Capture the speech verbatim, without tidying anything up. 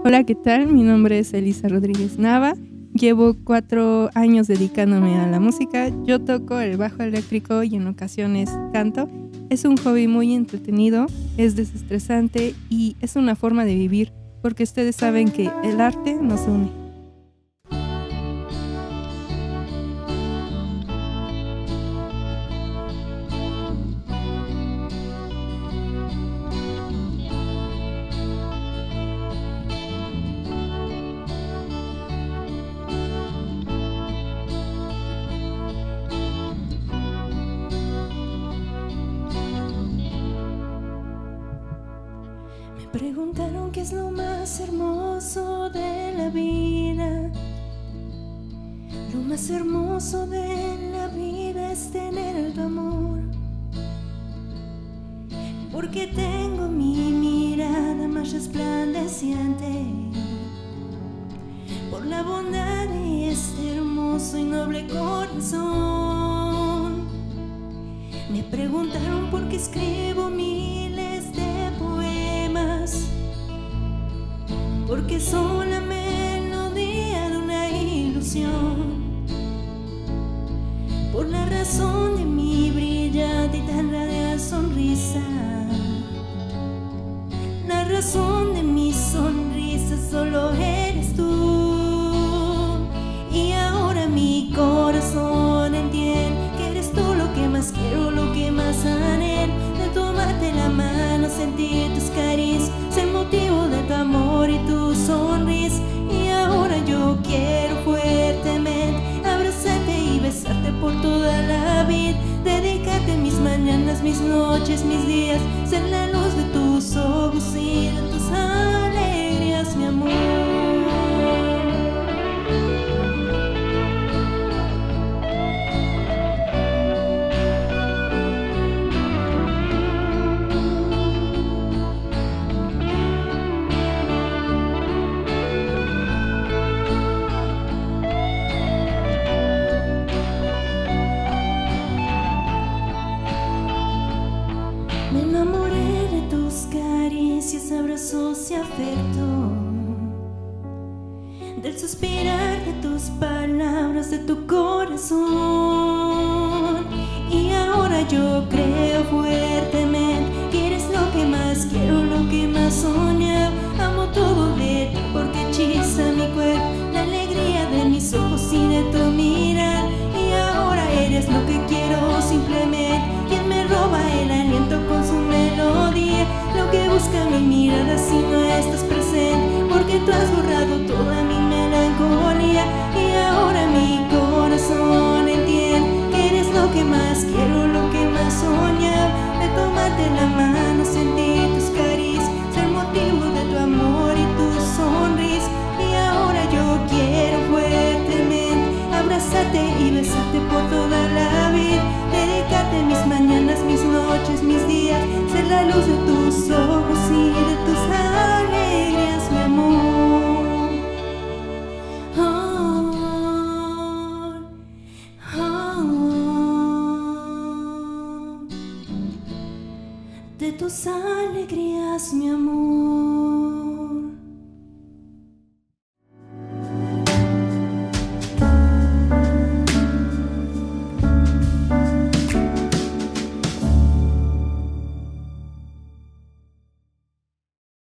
Hola, ¿qué tal? Mi nombre es Elisa Rodríguez Nava. Llevo cuatro años dedicándome a la música. Yo toco el bajo eléctrico y en ocasiones canto. Es un hobby muy entretenido, es desestresante y es una forma de vivir, porque ustedes saben que el arte nos une. Me preguntaron qué es lo más hermoso de la vida. Lo más hermoso de la vida es tener tu amor, porque tengo mi mirada más resplandeciente por la bondad de este hermoso y noble corazón. Me preguntaron por qué escribo miles de poemas, porque son la melodía de una ilusión, por la razón de mi brillante y tan radial sonrisa. La razón de mi sonrisa solo eres tú. Y ahora mi corazón entiende que eres tú lo que más quiero, lo que más anhelo. De tomarte la mano, sentir tus caricias, ser motivo de tu amor y tu sonrisa. Y ahora yo quiero fuertemente abrazarte y besarte por toda la vida, dedicarte mis mañanas, mis noches, mis días, ser la luz de tus ojos y de tus alegrías, mi amor. Me enamoré de tus caricias, abrazos y afecto, del suspirar de tus palabras, de tu corazón. Y ahora yo creo fuertemente que eres lo que más quiero, lo que más soñaba. Amo todo de ti porque hechiza mi cuerpo, la alegría de mis ojos y de tu mirar. Y ahora eres lo que quiero simplemente, quien me roba el aliento con su melodía, lo que busca mi mirada si no estás presente, porque tú has borrado toda mi melancolía. Y ahora mi corazón entiende que eres lo que más quiero, lo que más soñaba. De tomarte la mano, sentir tus caricias, ser motivo de tu amor y tu sonrisa. Y ahora yo quiero fuertemente abrazarte y besarte por toda la vida, dedicarte mis mañanas, mis noches, mis días, ser la luz de tus ojos y de tus alegrías, mi amor. Oh, oh, oh. De tus alegrías, mi amor.